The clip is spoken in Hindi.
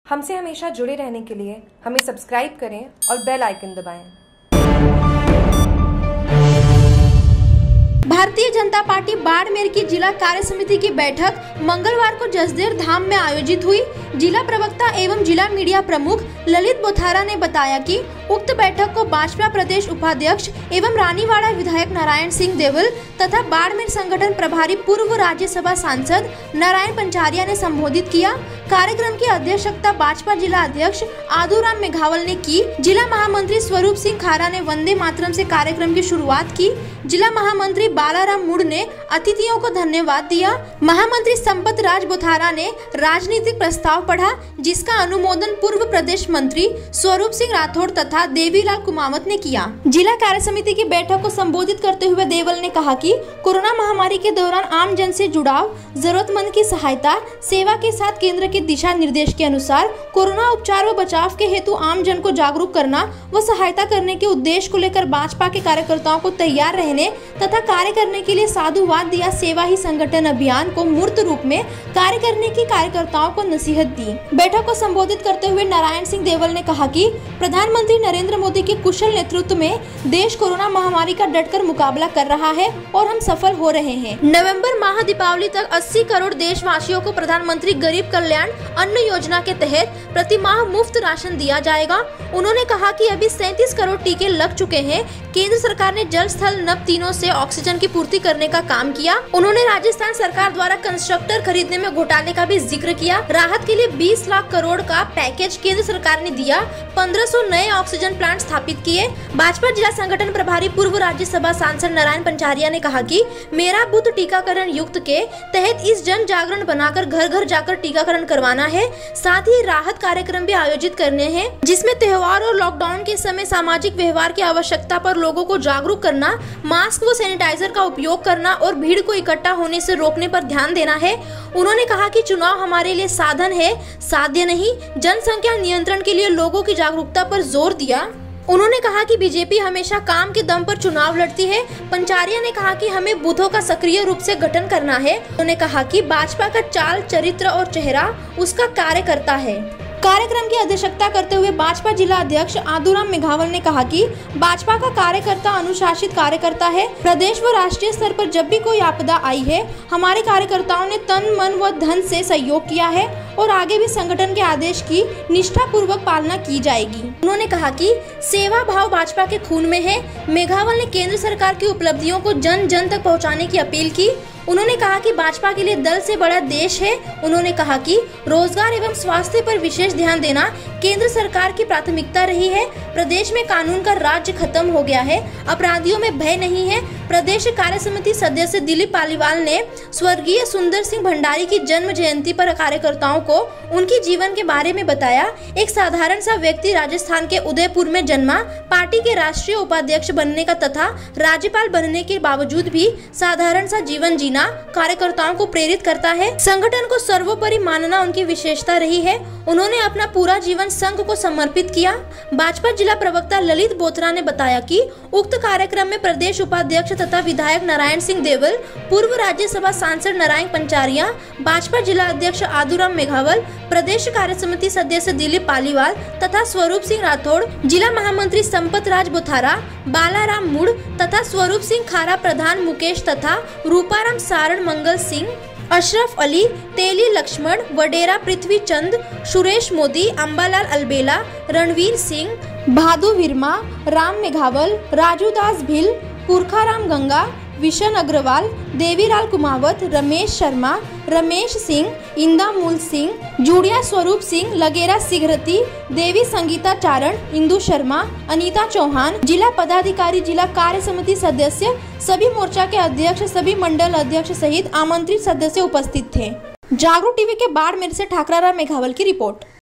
हमसे हमेशा जुड़े रहने के लिए हमें सब्सक्राइब करें और बेल आइकन दबाएं। भारतीय जनता पार्टी बाड़मेर की जिला कार्य समिति की बैठक मंगलवार को जसदेर धाम में आयोजित हुई। जिला प्रवक्ता एवं जिला मीडिया प्रमुख ललित बोथारा ने बताया कि उक्त बैठक को भाजपा प्रदेश उपाध्यक्ष एवं रानीवाड़ा विधायक नारायण सिंह देवल तथा बाड़मेर संगठन प्रभारी पूर्व राज्यसभा सांसद नारायण पंचारिया ने संबोधित किया। कार्यक्रम की अध्यक्षता भाजपा जिला अध्यक्ष आदूराम मेघावल ने की। जिला महामंत्री स्वरूप सिंह खारा ने वंदे मातरम से कार्यक्रम की शुरुआत की। जिला महामंत्री बालाराम मुड़ ने अतिथियों को धन्यवाद दिया। महामंत्री संपत राज बोथारा ने राजनीतिक प्रस्ताव पढ़ा, जिसका अनुमोदन पूर्व प्रदेश मंत्री स्वरूप सिंह राठौड़ तथा देवीलाल कुमावत ने किया। जिला कार्य समिति की बैठक को संबोधित करते हुए देवल ने कहा कि कोरोना महामारी के दौरान आम जन से जुड़ाव, जरूरतमंद की सहायता, सेवा के साथ केंद्र के दिशा निर्देश के अनुसार कोरोना उपचार व बचाव के हेतु आम जन को जागरूक करना व सहायता करने के उद्देश्य को लेकर भाजपा के कार्यकर्ताओं को तैयार रहने तथा कार्य करने के लिए साधुवाद दिया। सेवा ही संगठन अभियान को मूर्त रूप में कार्य करने की कार्यकर्ताओं को नसीहत दी। बैठक को संबोधित करते हुए नारायण सिंह देवल ने कहा कि प्रधानमंत्री नरेंद्र मोदी के कुशल नेतृत्व में देश कोरोना महामारी का डटकर मुकाबला कर रहा है और हम सफल हो रहे हैं। नवंबर माह दीपावली तक 80 करोड़ देशवासियों को प्रधानमंत्री गरीब कल्याण अन्न योजना के तहत प्रति माह मुफ्त राशन दिया जाएगा। उन्होंने कहा कि अभी 37 करोड़ टीके लग चुके हैं। केंद्र सरकार ने जल स्थल नभ तीनों से ऑक्सीजन की पूर्ति करने का काम किया। उन्होंने राजस्थान सरकार द्वारा कंस्ट्रक्टर खरीदने में घोटाले का भी जिक्र किया। राहत के लिए 20 लाख करोड़ का पैकेज केंद्र सरकार ने दिया। 1500 नए ऑक्सीजन प्लांट स्थापित किए। भाजपा जिला संगठन प्रभारी पूर्व राज्यसभा सांसद नारायण पंचारिया ने कहा कि मेरा बूथ टीकाकरण युक्त के तहत इस जन जागरण बनाकर घर घर जाकर टीकाकरण करवाना है। साथ ही राहत कार्यक्रम भी आयोजित करने हैं, जिसमें त्योहार और लॉकडाउन के समय सामाजिक व्यवहार की आवश्यकता पर लोगों को जागरूक करना, मास्क व सैनिटाइजर का उपयोग करना और भीड़ को इकट्ठा होने से रोकने पर ध्यान देना है। उन्होंने कहा कि चुनाव हमारे लिए साधन है, साध्य नहीं। जनसंख्या नियंत्रण के लिए लोगों की जागरूकता पर जोर दिया। उन्होंने कहा कि बीजेपी हमेशा काम के दम पर चुनाव लड़ती है। पंचारिया ने कहा कि हमें बूथों का सक्रिय रूप से गठन करना है। उन्होंने कहा कि भाजपा का चाल, चरित्र और चेहरा उसका कार्य करता है। कार्यक्रम की अध्यक्षता करते हुए भाजपा जिला अध्यक्ष आदूराम मेघावल ने कहा कि भाजपा का कार्यकर्ता अनुशासित कार्यकर्ता है। प्रदेश व राष्ट्रीय स्तर पर जब भी कोई आपदा आई है, हमारे कार्यकर्ताओं ने तन, मन व धन से सहयोग किया है और आगे भी संगठन के आदेश की निष्ठापूर्वक पालना की जाएगी। उन्होंने कहा कि सेवा भाव भाजपा के खून में है। मेघावल ने केंद्र सरकार की उपलब्धियों को जन जन तक पहुँचाने की अपील की। उन्होंने कहा कि भाजपा के लिए दल से बड़ा देश है। उन्होंने कहा कि रोजगार एवं स्वास्थ्य पर विशेष ध्यान देना केंद्र सरकार की प्राथमिकता रही है। प्रदेश में कानून का राज्य खत्म हो गया है, अपराधियों में भय नहीं है। प्रदेश कार्य समिति सदस्य दिलीप पालीवाल ने स्वर्गीय सुंदर सिंह भंडारी की जन्म जयंती पर कार्यकर्ताओं को उनके जीवन के बारे में बताया। एक साधारण सा व्यक्ति राजस्थान के उदयपुर में जन्मा, पार्टी के राष्ट्रीय उपाध्यक्ष बनने का तथा राज्यपाल बनने के बावजूद भी साधारण सा जीवन जीना कार्यकर्ताओं को प्रेरित करता है। संगठन को सर्वोपरि मानना उनकी विशेषता रही है। उन्होंने अपना पूरा जीवन संघ को समर्पित किया। भाजपा जिला प्रवक्ता ललित बोथरा ने बताया कि उक्त कार्यक्रम में प्रदेश उपाध्यक्ष तथा विधायक नारायण सिंह देवल, पूर्व राज्यसभा सांसद नारायण पंचारिया, भाजपा जिला अध्यक्ष आदूराम मेघावल, प्रदेश कार्य समिति सदस्य दिलीप पालीवाल तथा स्वरूप सिंह राठौड़, जिला महामंत्री संपत राज बोथारा, बालाराम मुड़ तथा स्वरूप सिंह खारा प्रधान मुकेश तथा रूपाराम सारण मंगल सिंह, अशरफ अली, तेली लक्ष्मण, वडेरा पृथ्वी चंद, सुरेश मोदी, अंबालाल अलबेला, रणवीर सिंह, भादु विरमा, राम मेघावल, राजू दास भिल, पुरखाराम गंगा, विशन अग्रवाल, देवीलाल कुमावत, रमेश शर्मा, रमेश सिंह, इंदामूल सिंह, जुड़िया स्वरूप सिंह, लगेरा सिगरती, देवी संगीता चारण, इंदु शर्मा, अनीता चौहान, जिला पदाधिकारी, जिला कार्य समिति सदस्य, सभी मोर्चा के अध्यक्ष, सभी मंडल अध्यक्ष सहित आमंत्रित सदस्य उपस्थित थे। जागरूक टीवी के बाड़मेर से ठाकराराम मेघावल की रिपोर्ट।